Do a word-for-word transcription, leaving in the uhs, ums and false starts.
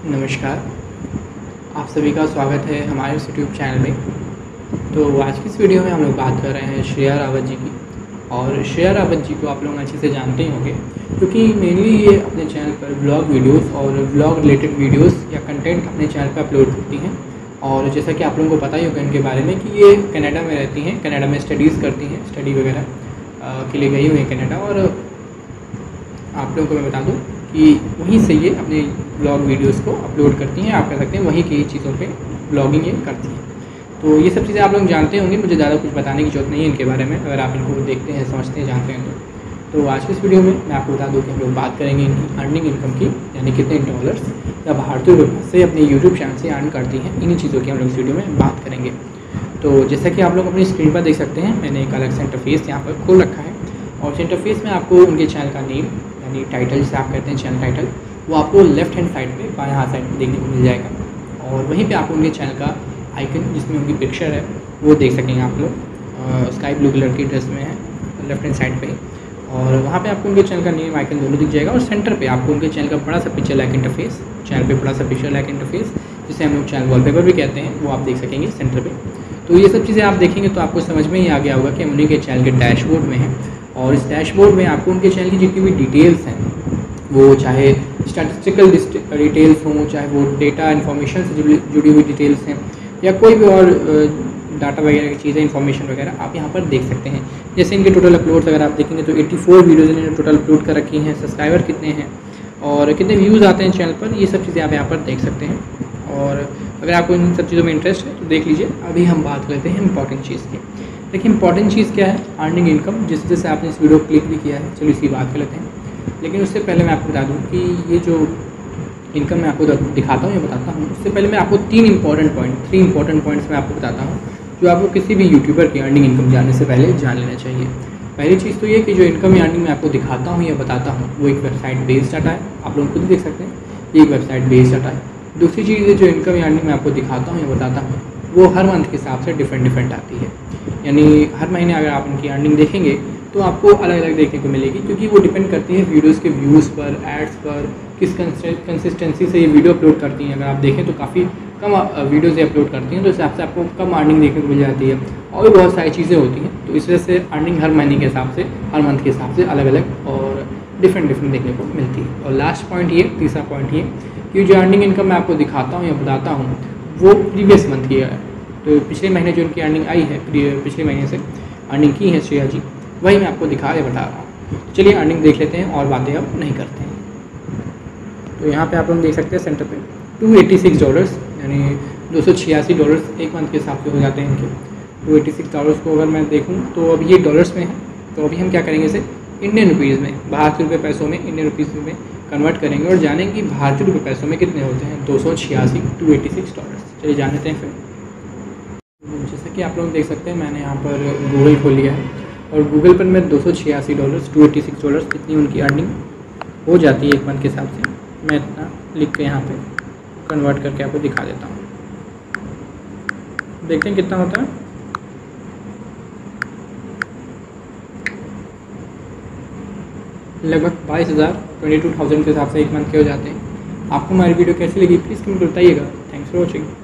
नमस्कार, आप सभी का स्वागत है हमारे इस यूट्यूब चैनल में। तो आज की इस वीडियो में हम लोग बात कर रहे हैं श्रेया रावत जी की। और श्रेया रावत जी को आप लोग अच्छे से जानते ही होंगे, क्योंकि मेनली ये अपने चैनल पर ब्लॉग वीडियोस और ब्लॉग रिलेटेड वीडियोस या कंटेंट अपने चैनल पर अपलोड करती हैं। और जैसा कि आप लोगों को पता ही होगा इनके बारे में कि ये कनाडा में रहती हैं, कनाडा में स्टडीज़ करती हैं, स्टडी वगैरह के लिए गई हुई हैं कनाडा। और आप लोगों को मैं बता दूं कि वहीं से ये अपने ब्लॉग वीडियोस को अपलोड करती हैं। आप कह सकते हैं वहीं की चीज़ों पे ब्लॉगिंग ये करती हैं। तो ये सब चीज़ें आप लोग जानते होंगे, मुझे ज़्यादा कुछ बताने की जरूरत नहीं है इनके बारे में, अगर आप इनको देखते हैं, समझते हैं, जानते हैं तो। तो आज की इस वीडियो में मैं आपको बता दूं कि हम लोग बात करेंगे इनकी अर्निंग इनकम की, यानी कितने डॉलर्स या भारतीय रुपये से अपने यूट्यूब चैनल से अर्न करती हैं। इन्हीं चीज़ों की हम लोग इस वीडियो में बात करेंगे। तो जैसा कि आप लोग अपनी स्क्रीन पर देख सकते हैं, मैंने एक अलग से इंटरफेस यहाँ पर खोल रखा है। और इस इंटरफेस में आपको उनके चैनल का नेम, यानी टाइटल जिसे आप कहते हैं चैनल टाइटल, वो आपको लेफ्ट हैंड साइड पे बाएं हाथ साइड में देखने को मिल जाएगा। और वहीं पे आपको उनके चैनल का आइकन जिसमें उनकी पिक्चर है वो देख सकेंगे आप लोग। स्काई ब्लू कलर की ड्रेस में है लेफ्ट हैंड साइड पे। और वहाँ पे आपको उनके चैनल का नेम आइकन दोनों दिख जाएगा। और सेंटर पे आपको उनके चैनल का बड़ा सा पिक्चर लाइक इंटरफेस, चैनल पे बड़ा सा पिक्चर लाइक इंटरफेस जिसे हम लोग चैनल वॉलपेपर भी कहते हैं, वो आप देख सकेंगे सेंटर पे। तो ये सब चीज़ें आप देखेंगे तो आपको समझ में ही आ गया होगा कि हम उन्हीं के चैनल के डैशबोर्ड में हैं। और इस डैशबोर्ड में आपको उनके चैनल की जितनी भी डिटेल्स हैं, वो चाहे स्टैटिस्टिकल डिटेल्स हों, चाहे वो डेटा इन्फॉर्मेशन से जुड़ी जुड़ी हुई डिटेल्स हैं, या कोई भी और डाटा वगैरह की चीज़ें, इन्फॉर्मेशन वगैरह आप यहाँ पर देख सकते हैं। जैसे इनके टोटल अपलोड्स अगर आप देखेंगे तो चौरासी वीडियोज़ इन्होंने टोटल अपलोड कर रखी हैं, सब्सक्राइबर कितने हैं और कितने व्यूज़ आते हैं चैनल पर, ये सब चीज़ें आप यहाँ पर देख सकते हैं। और अगर आपको इन सब चीज़ों में इंटरेस्ट है तो देख लीजिए। अभी हम बात करते हैं इंपॉर्टेंट चीज़ की। देखिए इंपॉर्टेंट चीज़ क्या है, अर्निंग इनकम। जिस जैसे आपने इस वीडियो को क्लिक भी किया है, चलो इसी बात कर लेते हैं। लेकिन उससे पहले मैं आपको बता दूं कि ये जो इनकम मैं आपको दिखाता हूँ, ये बताता हूँ, उससे पहले मैं आपको तीन important point three important points मैं आपको बताता हूँ जो आपको किसी भी यूट्यूबर की अर्निंग इनकम जानने से पहले जान लेना चाहिए। पहली चीज़ तो ये कि जो इनकम या अर्निंग मैं आपको दिखाता हूँ या बताता हूँ वो एक वेबसाइट बेस्ड डाटा है, आप लोग खुद देख सकते हैं, ये एक वेबसाइट बेस्ड डाटा है। दूसरी चीज़ है जो इनकम या अर्निंग मैं आपको दिखाता हूँ या बताता हूँ वो हर मंथ के हिसाब से डिफरेंट डिफरेंट आती है। यानी हर महीने अगर आप इनकी अर्निंग देखेंगे तो आपको अलग अलग देखने को मिलेगी, क्योंकि वो डिपेंड करती है वीडियोस के व्यूज़ पर, एड्स पर, किस कंसिस्टेंसी से ये वीडियो अपलोड करती हैं। अगर आप देखें तो काफ़ी कम वीडियोज़ ये अपलोड करती हैं, तो इस हिसाब से आपको कम अर्निंग देखने को मिल जाती है। और भी बहुत सारी चीज़ें होती हैं, तो इस वजह से अर्निंग हर महीने के हिसाब से, हर मंथ के हिसाब से अलग अलग और डिफरेंट डिफरेंट देखने को मिलती है। और लास्ट पॉइंट ये, तीसरा पॉइंट ये कि जो अर्निंग इनकम मैं आपको दिखाता हूँ या बताता हूँ वो प्रीवियस मंथ की है। तो पिछले महीने जो उनकी अर्निंग आई है, पिछले महीने से अर्निंग की है श्रेया जी, वही मैं आपको दिखा या बता रहा हूँ। चलिए अर्निंग देख लेते हैं और बातें अब नहीं करते हैं। तो यहाँ पे आप लोग देख सकते हैं सेंटर पे दो सौ छियासी डॉलर्स, यानी दो सौ छियासी डॉलर्स एक मंथ के हिसाब से हो जाते हैं इनके। दो सौ छियासी डॉलर्स को अगर मैं देखूँ तो अब ये डॉलर्स में है, तो अभी हम क्या करेंगे इसे इंडियन रुपीज़ में, भारतीय रुपये पैसों में, इंडियन रुपीज़ में कन्वर्ट करेंगे और जानेंगे कि भारतीय रुपये पैसों में कितने होते हैं। दो सौ छियासी टू एटी सिक्स डॉलर्स। चलिए जान लेते हैं फिर। जैसा कि आप लोग देख सकते हैं मैंने यहाँ पर गूगल खोल लिया है और गूगल पर मैं दो सौ छियासी dollars two eighty six dollars इतनी उनकी अर्निंग हो जाती है एक मंथ के हिसाब से। मैं इतना लिख के यहाँ पे कन्वर्ट करके आपको दिखा देता हूँ। देखते हैं कितना होता है। लगभग बाईस हज़ार ट्वेंटी टू थाउजेंड के हिसाब से एक मंथ के हो जाते हैं। आपको हमारी वीडियो कैसी लगी प्लीज़ कमेंट बताइएगा। Thanks for watching.